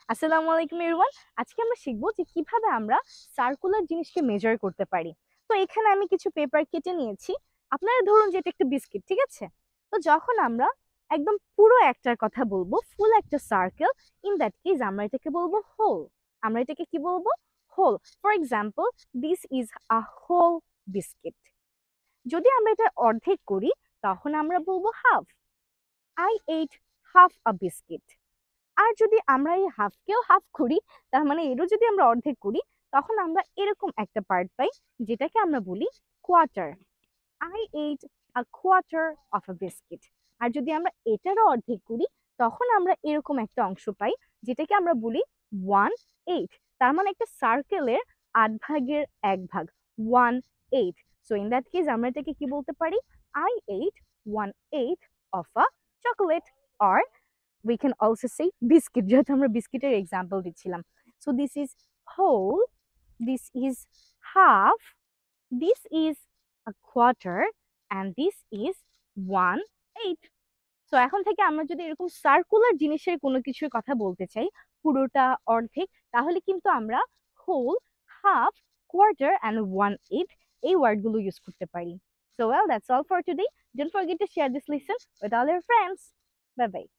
আসসালামু আলাইকুম এভরিওয়ান। আজকে আমরা শিখবো যে কিভাবে আমরা সার্কুলার জিনিসকে মেজার করতে পারি। তো এখানে আমি কিছু পেপার কেটে নিয়েছি। আপনারা ধরুন যে এটা একটা বিস্কিট, ঠিক আছে? তো যখন আমরা একদম পুরো একটার কথা বলবো, ফুল একটা সার্কেল, ইন দ্যাট কেস আমরা এটাকে বলবো হোল। আমরা এটাকে কি বলবো? Whole. For example, this is a whole biscuit. যদি আমরা এটা অর্ধেক করি তখন আমরা বলবো half. I ate half a biscuit. আর যদি আমরা এই হাফকেও হাফ করি, তার মানে এরও যদি আমরা অর্ধেক করি, তখন আমরা এরকম একটা পার্ট পাই যেটাকে আমরা বলি quarter. I ate a quarter of a biscuit. আর যদি আমরা এটারও অর্ধেক করি, তখন আমরা এরকম একটা অংশ পাই যেটাকে আমরা বলি 1/8। তার মানে একটা সার্কেলের 8 ভাগের 1 ভাগ, 1/8। সো ইন দ্যাট কেস আমরা এটাকে কি বলতে পারি? I ate 1/8 of a chocolate. Or we can also say biscuit, যেহেতু আমরা বিস্কিটের এক্সাম্পল দিচ্ছিলাম। So this is whole, this is half, this is a quarter and this is 1/8। So এখন থেকে আমরা যদি এরকম সার্কুলার জিনিসের কোনো কিছুর কথা বলতে চাই, পুরোটা, অর্ধেক, তাহলে কিন্তু আমরা হোল, হাফ, কোয়ার্টার অ্যান্ড 1/8 এই ওয়ার্ডগুলো ইউজ করতে পারি। So well, that's all for today. Don't forget to share this lesson with all your friends. Bye bye.